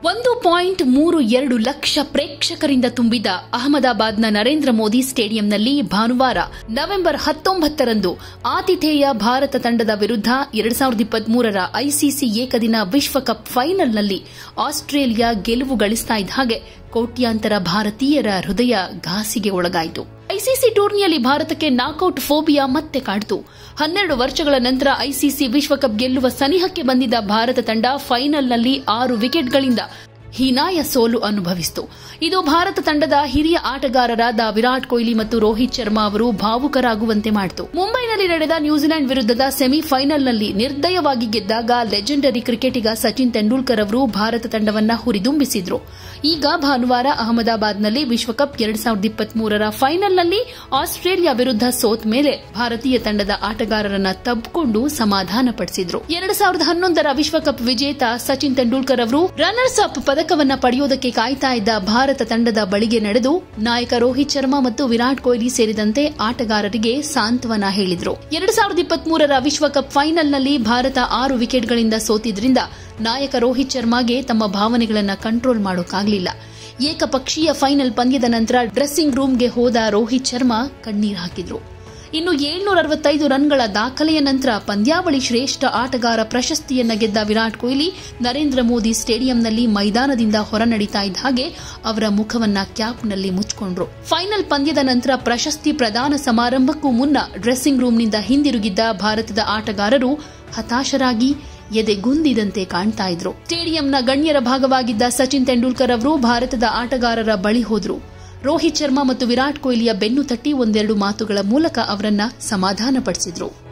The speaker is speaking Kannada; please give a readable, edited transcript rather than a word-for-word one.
1.32 ಲಕ್ಷ ಪ್ರೇಕ್ಷಕರಿಂದ ತುಂಬಿದ ಅಹಮದಾಬಾದ್ನ ನರೇಂದ್ರ ಮೋದಿ ಸ್ಟೇಡಿಯಂನಲ್ಲಿ ಭಾನುವಾರ ನವೆಂಬರ್ 19ರಂದು ಆತಿಥೇಯ ಭಾರತ ತಂಡದ ವಿರುದ್ಧ 2023ರ ಐಸಿಸಿ ಏಕದಿನ ವಿಶ್ವಕಪ್ ಫೈನಲ್ನಲ್ಲಿ ಆಸ್ಟ್ರೇಲಿಯಾ ಗೆಲುವು ಗಳಿಸ್ತಾ ಇದ್ದ ಹಾಗೆ ಕೋಟ್ಯಾಂತರ ಭಾರತೀಯರ ಹೃದಯ ಘಾಸಿಗೆ ಒಳಗಾಯಿತು. ಐಸಿಸಿ ಟೂರ್ನಿಯಲ್ಲಿ ಭಾರತಕ್ಕೆ ನಾಕೌಟ್ ಫೋಬಿಯಾ ಮತ್ತೆ ಕಾಡಿತು. 12 ವರ್ಷಗಳ ನಂತರ ಐಸಿಸಿ ವಿಶ್ವಕಪ್ ಗೆಲ್ಲುವ ಸನಿಹಕ್ಕೆ ಬಂದಿದ್ದ ಭಾರತ ತಂಡ ಫೈನಲ್ನಲ್ಲಿ 6 ವಿಕೆಟ್ಗಳಿಂದ ಹೀನಾಯ ಸೋಲು ಅನುಭವಿಸಿತು. ಇದು ಭಾರತ ತಂಡದ ಹಿರಿಯ ಆಟಗಾರರಾದ ವಿರಾಟ್ ಕೊಹ್ಲಿ ಮತ್ತು ರೋಹಿತ್ ಶರ್ಮಾ ಅವರು ಭಾವುಕರಾಗುವಂತೆ ಮಾಡಿತು. ಮುಂಬೈನಲ್ಲಿ ನಡೆದ ನ್ಯೂಜಿಲೆಂಡ್ ವಿರುದ್ಧದ ಸೆಮಿಫೈನಲ್ನಲ್ಲಿ ನಿರ್ದಯವಾಗಿ ಗೆದ್ದಾಗ ಲೆಜೆಂಡರಿ ಕ್ರಿಕೆಟಿಗ ಸಚಿನ್ ತೆಂಡೂಲ್ಕರ್ ಅವರು ಭಾರತ ತಂಡವನ್ನ ಹುರಿದುಂಬಿಸಿದ್ರು. ಈಗ ಭಾನುವಾರ ಅಹಮದಾಬಾದ್ನಲ್ಲಿ ವಿಶ್ವಕಪ್ 2023ರ ಫೈನಲ್ನಲ್ಲಿ ಆಸ್ಟ್ರೇಲಿಯಾ ವಿರುದ್ಧ ಸೋತ ಮೇಲೆ ಭಾರತೀಯ ತಂಡದ ಆಟಗಾರರನ್ನ ತಬ್ಬಿಕೊಂಡು ಸಮಾಧಾನಪಡಿಸಿದ್ರು. 2011ರ ವಿಶ್ವಕಪ್ ವಿಜೇತ ಸಚಿನ್ ತೆಂಡೂಲ್ಕರ್ ಅವರು ರನ್ನರ್ಸ್ ಅಪ್ ಪದಕವನ್ನ ಪಡೆಯುವುದಕ್ಕೆ ಕಾಯ್ತಾ ಇದ್ದ ಭಾರತ ತಂಡದ ಬಳಿಗೆ ನಡೆದು ನಾಯಕ ರೋಹಿತ್ ಶರ್ಮಾ ಮತ್ತು ವಿರಾಟ್ ಕೊಹ್ಲಿ ಸೇರಿದಂತೆ ಆಟಗಾರರಿಗೆ ಸಾಂತ್ವನ ಹೇಳಿದ್ರು. 2023ರ ವಿಶ್ವಕಪ್ ಫೈನಲ್ನಲ್ಲಿ ಭಾರತ 6 ವಿಕೆಟ್ಗಳಿಂದ ಸೋತಿದ್ರಿಂದ ನಾಯಕ ರೋಹಿತ್ ಶರ್ಮಾಗೆ ತಮ್ಮ ಭಾವನೆಗಳನ್ನು ಕಂಟ್ರೋಲ್ ಮಾಡೋಕ್ಕಾಗಲಿಲ್ಲ. ಏಕಪಕ್ಷೀಯ ಫೈನಲ್ ಪಂದ್ಯದ ನಂತರ ಡ್ರೆಸ್ಸಿಂಗ್ ರೂಮ್ಗೆ ಹೋದ ರೋಹಿತ್ ಶರ್ಮಾ ಕಣ್ಣೀರು ಹಾಕಿದ್ರು. ಇನ್ನು 765 ರನ್ಗಳ ದಾಖಲೆಯ ನಂತರ ಪಂದ್ಯಾವಳಿ ಶ್ರೇಷ್ಠ ಆಟಗಾರ ಪ್ರಶಸ್ತಿಯನ್ನ ಗೆದ್ದ ವಿರಾಟ್ ಕೊಹ್ಲಿ ನರೇಂದ್ರ ಮೋದಿ ಸ್ಟೇಡಿಯಂನಲ್ಲಿ ಮೈದಾನದಿಂದ ಹೊರನಡೀತಾ ಇದ್ದ ಹಾಗೆ ಅವರ ಮುಖವನ್ನ ಕ್ಯಾಪ್ನಲ್ಲಿ ಮುಚ್ಚಿಕೊಂಡ್ರು. ಫೈನಲ್ ಪಂದ್ಯದ ನಂತರ ಪ್ರಶಸ್ತಿ ಪ್ರದಾನ ಸಮಾರಂಭಕ್ಕೂ ಮುನ್ನ ಡ್ರೆಸ್ಸಿಂಗ್ ರೂಮ್ನಿಂದ ಹಿಂದಿರುಗಿದ್ದ ಭಾರತದ ಆಟಗಾರರು ಹತಾಶರಾಗಿ ಎದೆಗುಂದಿದಂತೆ ಕಾಣ್ತಾ ಇದ್ರು. ಸ್ಟೇಡಿಯಂನ ಗಣ್ಯರ ಭಾಗವಾಗಿದ್ದ ಸಚಿನ್ ತೆಂಡೂಲ್ಕರ್ ಅವರು ಭಾರತದ ಆಟಗಾರರ ಬಳಿ ಹೋದ್ರು. ರೋಹಿತ್ ಶರ್ಮಾ ಮತ್ತು ವಿರಾಟ್ ಕೊಹ್ಲಿಯ ಬೆನ್ನು ತಟ್ಟಿ ಒಂದೆರಡು ಮಾತುಗಳ ಮೂಲಕ ಅವರನ್ನ ಸಮಾಧಾನಪಡಿಸಿದ್ರು.